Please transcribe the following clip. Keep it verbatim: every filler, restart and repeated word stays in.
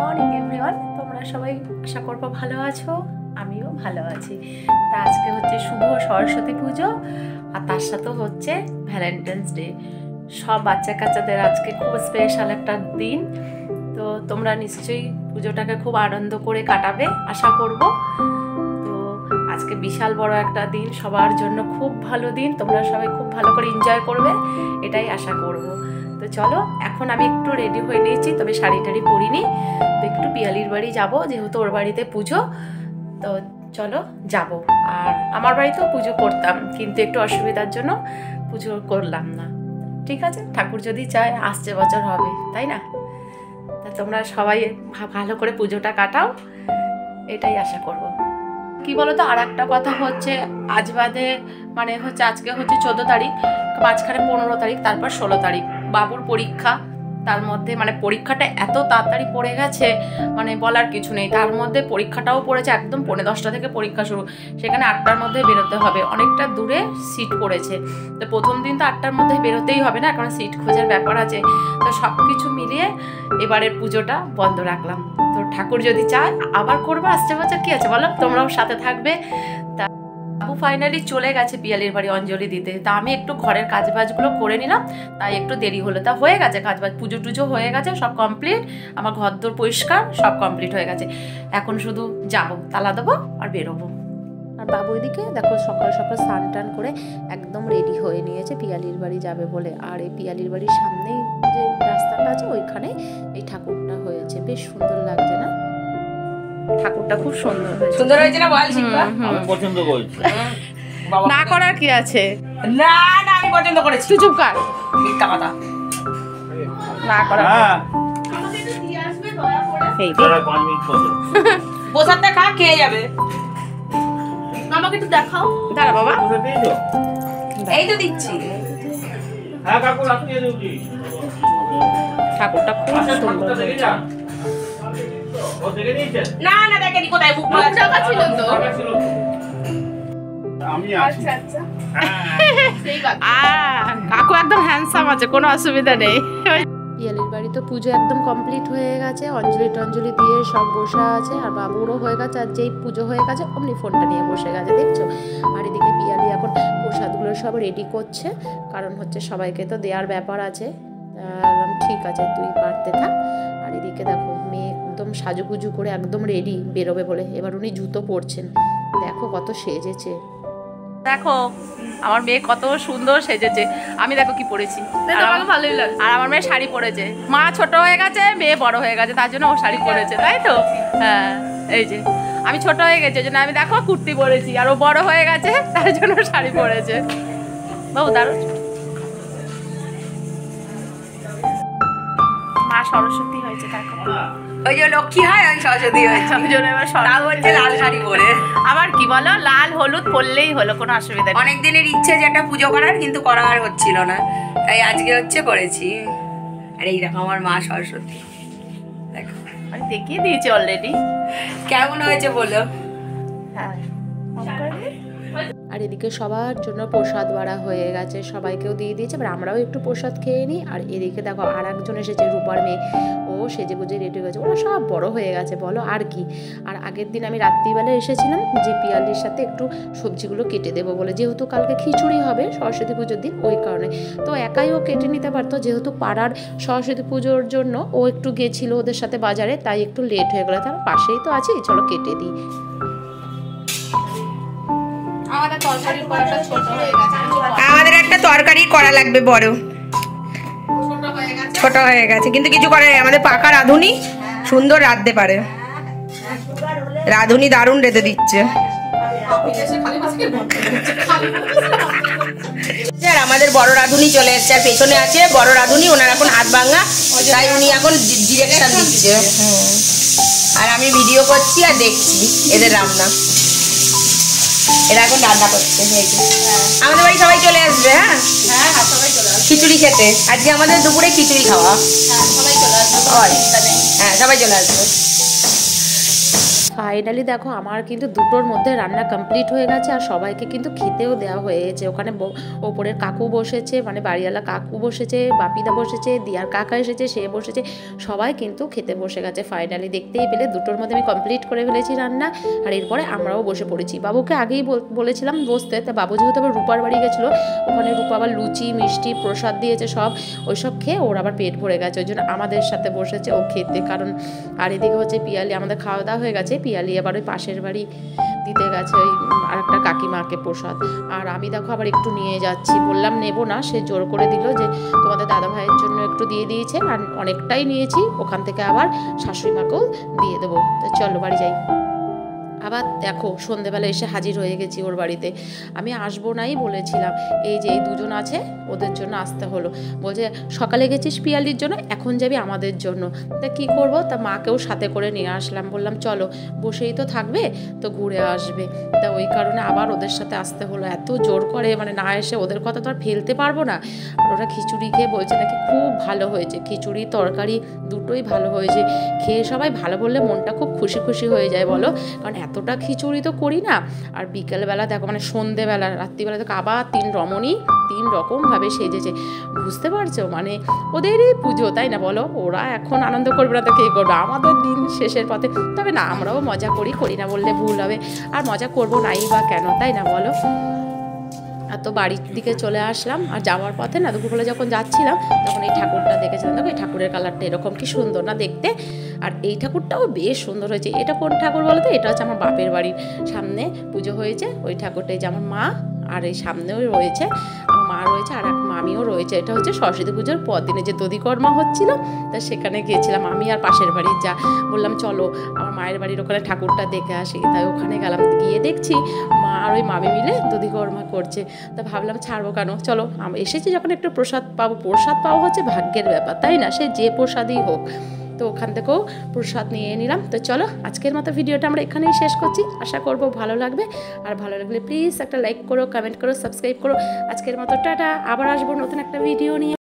Morning everyone, তোমরা সবাই আশা করবো ভালো আছো, আমিও ভালো আছি। তা আজকে হচ্ছে শুভ সরস্বতী পুজো আর তার সাথেও হচ্ছে ভ্যালেন্টাইন্স ডে। সব বাচ্চা কাচ্চাদের আজকে খুব স্পেশাল একটা দিন। তো তোমরা নিশ্চয়ই পুজোটাকে খুব আনন্দ করে কাটাবে আশা করব। তো আজকে বিশাল বড় একটা দিন, সবার জন্য খুব ভালো দিন, তোমরা সবাই খুব ভালো করে এনজয় করবে এটাই আশা করব। তো চলো, এখন আমি একটু রেডি হয়ে নিয়েছি, তবে শাড়ি টাড়ি পরিনি। তো একটু পিয়ালির বাড়ি যাব, যেহেতু ওর বাড়িতে পুজো। তো চলো যাব। আর আমার বাড়িতেও পুজো করতাম, কিন্তু একটু অসুবিধার জন্য পুজো করলাম না। ঠিক আছে, ঠাকুর যদি চায় আসছে বছর হবে, তাই না? তা তোমরা সবাই ভালো করে পুজোটা কাটাও এটাই আশা করব। কি বলো তো, আর একটা কথা হচ্ছে, আজ বাদে মানে হচ্ছে আজকে হচ্ছে চোদ্দো তারিখ, মাঝখানে পনেরো তারিখ, তারপর ষোলো তারিখ বাবুর পরীক্ষা। তার মধ্যে মানে পরীক্ষাটা এত তাড়াতাড়ি পড়ে গেছে, মানে বলার কিছু নেই। তার মধ্যে পরীক্ষাটাও পড়েছে একদম পৌনে দশটা থেকে পরীক্ষা শুরু, সেখানে আটটার মধ্যে বেরোতে হবে, অনেকটা দূরে সিট পড়েছে। তো প্রথম দিন তো আটটার মধ্যে বেরোতেই হবে না, কারণ সিট খোঁজার ব্যাপার আছে। তো সব কিছু মিলিয়ে এবারের পুজোটা বন্ধ রাখলাম। তো ঠাকুর যদি চায় আবার করবো আসছে বছর, কি আছে বলো, তোমরাও সাথে থাকবে। তা বাবু ফাইনালি চলে গেছে পিয়ালির বাড়ি অঞ্জলি দিতে। তা আমি একটু ঘরের কাজবাজগুলো করে নিলাম, তাই একটু দেরি হলো। তা হয়ে গেছে কাজবাজ, পুজো টুজো হয়ে গেছে, সব কমপ্লিট। আমার ঘর দোর পরিষ্কার সব কমপ্লিট হয়ে গেছে। এখন শুধু যাবো, তালা দেবো আর বেরোবো। আর বাবু এদিকে দেখো সকাল সকাল স্নান টান করে একদম রেডি হয়ে নিয়েছে পিয়ালির বাড়ি যাবে বলে। আর এই পিয়ালির বাড়ির সামনেই যে রাস্তাটা আছে ওইখানে এই ঠাকুরটা হয়েছে, বেশ সুন্দর লাগছে না? ঠাকুরটা খুব সুন্দর হয়েছে। সুন্দর হয়েছে না বল শিখবা? আমি পছন্দ করেছি। না করার কি আছে? না না আমি পছন্দ করেছি। তুই চুপ কর, মিথ্যা কথা। না করার। হ্যাঁ এই তোরা পাঁচ মিনিট পরে বসাতে খা, খেয়ে যাবে। আমাকে একটু দেখাও। দাঁড়া বাবা, বসে দিয়েছো? এই তো দিচ্ছি। হ্যাঁ কাকু আপনি দিয়েছি। ঠাকুরটা খুব আচ্ছা সুন্দর ঠাকুরটা দেখে হয়েছে। যা। ও দেখে নিয়েছেন? না না দেখেনি, কোথায় মুখ মুখ ঢাকা ছিল তো। ঢাকা ছিল তো। আমি আছি। হ্যাঁ। আহ, কাকু একদম হ্যান্ডসাম আছে, কোনো অসুবিধা নেই। পিয়ালির বাড়ি তো পুজো একদম কমপ্লিট হয়ে গেছে, অঞ্জলি টঞ্জলি দিয়ে সব বসা আছে। আর বাবুরও হয়ে গেছে, আর যেই পুজো হয়ে গেছে অমনি ফোনটা নিয়ে বসে গেছে, দেখছো? আর এদিকে পিয়ালি এখন প্রসাদগুলো সব রেডি করছে, কারণ হচ্ছে সবাইকে তো দেওয়ার ব্যাপার আছে। বললাম ঠিক আছে তুই পারতে থাক। আর এদিকে দেখো মেয়ে একদম সাজুগুজু করে একদম রেডি বেরোবে বলে। এবার উনি জুতো পরছেন, দেখো কত সেজেছে। দেখো আমার মেয়ে কত সুন্দর সেজেছে। আমি দেখো কি পরেছি, ভালোই লাগে। আর আমার মেয়ে শাড়ি পরেছে। মা ছোট হয়ে গেছে, মেয়ে বড় হয়ে গেছে, তার জন্য ও শাড়ি পরেছে, তাই তো? হ্যাঁ, এই যে আমি ছোট হয়ে গেছে, জন্য আমি দেখো কুর্তি পরেছি, আর ও বড় হয়ে গেছে তার জন্য শাড়ি পরেছে। বাবু দাঁড়ো। মা সরস্বতী হয়েছে, দেখো ওই যে লক্ষ্মী হয় ওই সরস্বতী হয়েছে। আমি জন্য এবার তাও বলছে লাল শাড়ি পরে। আবার কি বলো, লাল হলুদ পরলেই হলো, কোনো অসুবিধা নেই। অনেক দিনের ইচ্ছে যে একটা পুজো করার, কিন্তু করা আর হচ্ছিল না, তাই আজকে হচ্ছে করেছি। আর এই দেখো আমার মা সরস্বতী, দেখো আমি দেখিয়ে দিয়েছি অলরেডি। কেমন হয়েছে বলো? হ্যাঁ, আর এদিকে সবার জন্য প্রসাদ বাড়া হয়ে গেছে, সবাইকেও দিয়ে দিয়েছে। এবার আমরাও একটু প্রসাদ খেয়ে নিই। আর এদিকে দেখো আর একজন এসেছে, রূপার মেয়ে, ও সেজে গুজে রেডি হয়ে গেছে। ওরা সব বড় হয়ে গেছে বলো, আর কি। আর আগের দিন আমি রাত্রিবেলা এসেছিলাম যে পিয়ালির সাথে একটু সবজিগুলো কেটে দেবো বলে, যেহেতু কালকে খিচুড়ি হবে সরস্বতী পুজোর দিন, ওই কারণে। তো একাই ও কেটে নিতে পারতো, যেহেতু পাড়ার সরস্বতী পুজোর জন্য ও একটু গেছিলো ওদের সাথে বাজারে, তাই একটু লেট হয়ে গেলো। তার পাশেই তো আছে, চলো কেটে দিই। আমাদের একটা তরকারি করা লাগবে বড়, ছোট হয়ে গেছে, কিন্তু কিছু করে আমাদের পাকা রাঁধুনি সুন্দর রাঁধতে পারে। রাঁধুনি দারুণ রেঁধে দিচ্ছে। আমাদের বড় রাঁধুনি চলে এসছে, আর পেছনে আছে বড় রাঁধুনি, ওনার এখন হাত ভাঙা, তাই উনি এখন ডিরেকশন দিচ্ছে। আর আমি ভিডিও করছি আর দেখছি এদের রান্না। এরা এখন রান্না করছে। আমাদের বাড়ি সবাই চলে আসবে। হ্যাঁ হ্যাঁ সবাই চলে আসবে খিচুড়ি খেতে। আজকে আমাদের দুপুরে খিচুড়ি খাওয়া। হ্যাঁ সবাই চলে আসবে। হ্যাঁ সবাই চলে আসবে। ফাইনালি দেখো আমার কিন্তু দুটোর মধ্যে রান্না কমপ্লিট হয়ে গেছে আর সবাইকে কিন্তু খেতেও দেওয়া হয়ে গেছে। ওখানে ওপরের কাকু বসেছে, মানে বাড়িওয়ালা কাকু বসেছে, বাপিদা বসেছে, দিয়ার কাকা এসেছে, সে বসেছে, সবাই কিন্তু খেতে বসে গেছে। ফাইনালি দেখতেই পেলে দুটোর মধ্যে আমি কমপ্লিট করে ফেলেছি রান্না। আর এরপরে আমরাও বসে পড়েছি। বাবুকে আগেই বলেছিলাম বসতে, তা বাবু যেহেতু আবার রূপার বাড়ি গেছিলো, ওখানে রূপা আবার লুচি মিষ্টি প্রসাদ দিয়েছে সব, ওইসব খেয়ে ওর আবার পেট ভরে গেছে, ওই জন্য আমাদের সাথে বসেছে ও খেতে। কারণ আর এদিকে হচ্ছে পিয়ালি, আমাদের খাওয়া দাওয়া হয়ে গেছে, পিয়ালি আবার ওই পাশের বাড়ি দিতে গেছে ওই আরেকটা কাকিমাকে প্রসাদ। আর আমি দেখো আবার একটু নিয়ে যাচ্ছি, বললাম নেবো না, সে জোর করে দিল যে তোমাদের দাদা ভাইয়ের জন্য একটু দিয়ে দিয়েছে, আর অনেকটাই নিয়েছি, ওখান থেকে আবার শাশুড়ি মাকেও দিয়ে দেবো। তো চলো বাড়ি যাই। আবার দেখো সন্ধেবেলা এসে হাজির হয়ে গেছি ওর বাড়িতে। আমি আসবো নাই বলেছিলাম, এই যে এই দুজন আছে ওদের জন্য আসতে হলো। বলছে সকালে গেছিস পিয়ালির জন্য, এখন যাবি আমাদের জন্য। তা কী করবো, তা মাকেও সাথে করে নিয়ে আসলাম, বললাম চলো বসেই তো থাকবে তো ঘুরে আসবে। তা ওই কারণে আবার ওদের সাথে আসতে হলো। এত জোর করে, মানে না এসে ওদের কথা তো আর ফেলতে পারবো না। আর ওরা খিচুড়ি খেয়ে বলছে নাকি খুব ভালো হয়েছে, খিচুড়ি তরকারি দুটোই ভালো হয়েছে। খেয়ে সবাই ভালো বললে মনটা খুব খুশি খুশি হয়ে যায় বলো, কারণ এতটা খিচুড়ি তো করি না। আর বিকেলবেলা দেখো, মানে সন্ধেবেলা রাত্রিবেলা দেখো আবার তিন রমণী তিন রকমভাবে সেজেছে, বুঝতে পারছো, মানে ওদেরই পুজো তাই না বলো। ওরা এখন আনন্দ করবে না তো কে করবে, আমাদের দিন শেষের পথে। তবে না, আমরাও মজা করি, করি না বললে ভুল হবে, আর মজা করবো নাই বা কেন, তাই না বলো। আর তো বাড়ির দিকে চলে আসলাম। আর যাওয়ার পথে না দুপুরবেলা যখন যাচ্ছিলাম তখন এই ঠাকুরটা দেখেছিলাম। দেখো এই ঠাকুরের কালারটা এরকম কি সুন্দর না দেখতে। আর এই ঠাকুরটাও বেশ সুন্দর হয়েছে। এটা কোন ঠাকুর বলো তো, এটা হচ্ছে আমার বাপের বাড়ির সামনে পুজো হয়েছে ওই ঠাকুরটাই, যে আমার মা আর এই সামনেও রয়েছে আমার মা রয়েছে, আর এক মামিও রয়েছে। এটা হচ্ছে সরস্বতী পুজোর পর দিনে যে দধিকর্মা হচ্ছিল, তা সেখানে গিয়েছিলাম আমি আর পাশের বাড়ির যা, বললাম চলো আমার মায়ের বাড়ির ওখানে ঠাকুরটা দেখে আসি। তাই ওখানে গেলাম, গিয়ে দেখছি মা আর ওই মামি মিলে দধিকর্মা করছে। তা ভাবলাম ছাড়বো কেন, চলো এসেছি যখন একটু প্রসাদ পাবো। প্রসাদ পাওয়া হচ্ছে ভাগ্যের ব্যাপার, তাই না, সে যে প্রসাদই হোক। তো ওখান থেকেও প্রসাদ নিয়ে নিলাম। তো চলো আজকের মতো ভিডিওটা আমরা এখানেই শেষ করছি। আশা করবো ভালো লাগবে, আর ভালো লাগলে প্লিজ একটা লাইক করো, কমেন্ট করো, সাবস্ক্রাইব করো। আজকের মতো টাটা, আবার আসবো নতুন একটা ভিডিও নিয়ে।